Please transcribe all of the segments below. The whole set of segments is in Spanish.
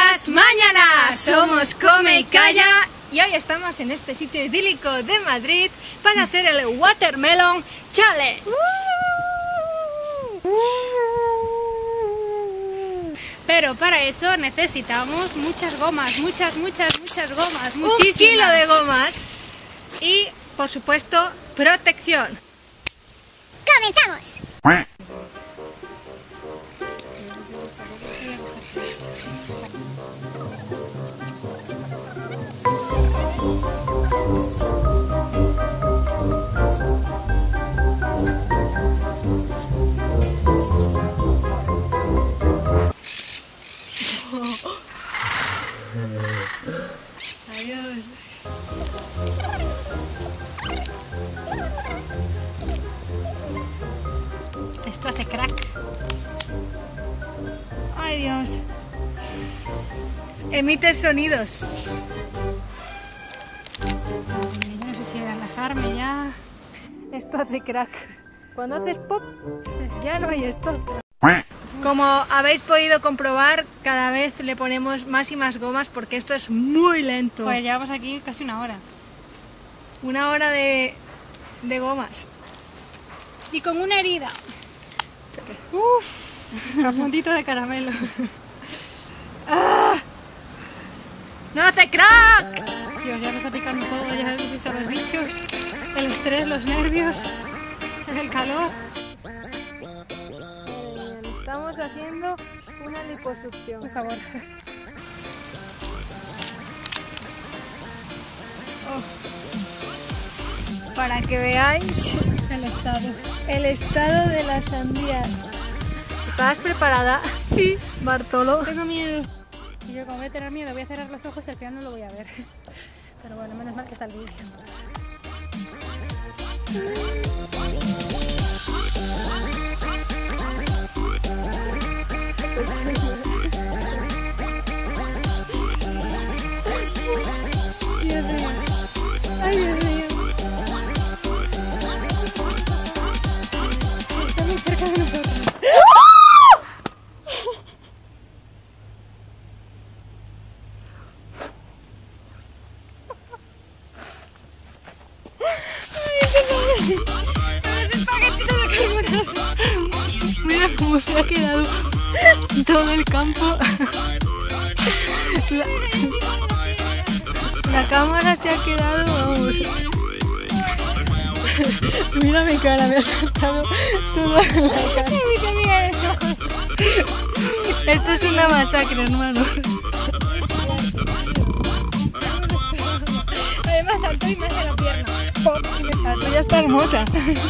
Buenas mañanas, somos Come y Calla y hoy estamos en este sitio idílico de Madrid para hacer el Watermelon Challenge. Pero para eso necesitamos muchas gomas, muchas gomas, muchísimas. 1 kilo de gomas y, por supuesto, protección. ¡Comenzamos! Adiós. Esto hace crack. Ay, Dios. Emite sonidos. Yo no sé si relajarme ya. Esto hace crack. Cuando haces pop, ya no hay esto. Como habéis podido comprobar, cada vez le ponemos más y más gomas porque esto es muy lento. Pues llevamos aquí casi una hora. 1 hora de gomas. Y con una herida. Uf, a puntito de caramelo. ¡Ah! ¡No hace crack! Dios, ya me está picando todo, ya no sé si son los bichos, el estrés, los nervios, el calor. Estamos haciendo una liposucción. Por favor. Para que veáis el estado de la sandía. ¿Estás preparada? Sí. Bartolo. Tengo miedo. Y yo como voy a tener miedo, voy a cerrar los ojos y al final no lo voy a ver. Pero bueno, menos mal que está el vídeo. Dios mío. Ay, Dios mío. Está muy cerca de nosotros. Mira cómo se ha quedado todo el campo. La cámara se ha quedado, vamos. Mira mi cara, me ha saltado toda la cara. Esto es una masacre, hermano. Además saltó y me hace la pierna. Y me saltó, ya está hermosa.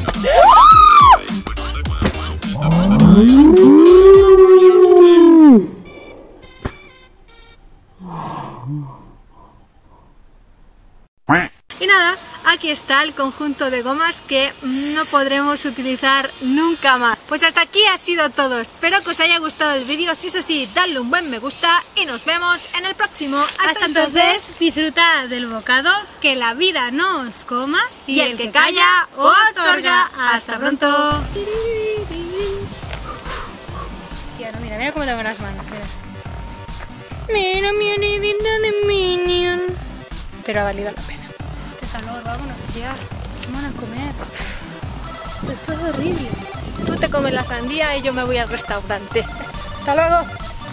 Y nada, aquí está el conjunto de gomas que no podremos utilizar nunca más. Pues hasta aquí ha sido todo. Espero que os haya gustado el vídeo. Si es así, dadle un buen me gusta y nos vemos en el próximo. Hasta entonces, disfrutad del bocado, que la vida no os coma Y el que calla, otorga. Hasta pronto. Tía, no, mira cómo tengo las manos. Mira mi heridita de Minion. Pero ha valido la pena. Qué calor, vámonos ya. Vamos a comer. Esto es horrible. Tú te comes la sandía y yo me voy al restaurante. Hasta luego.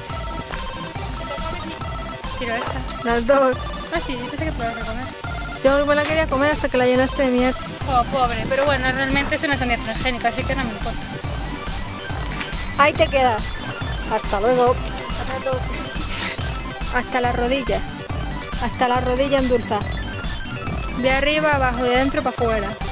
Quiero esta. Las dos. Ah, sí, yo pensé que te la vas a comer. Yo me la quería comer hasta que la llenaste de mierda. Oh, pobre. Pero bueno, realmente es una sandía transgénica, así que no me importa. Ahí te quedas. Hasta luego. Hasta la rodilla. Hasta la rodilla endulzada. De arriba abajo, de dentro para afuera.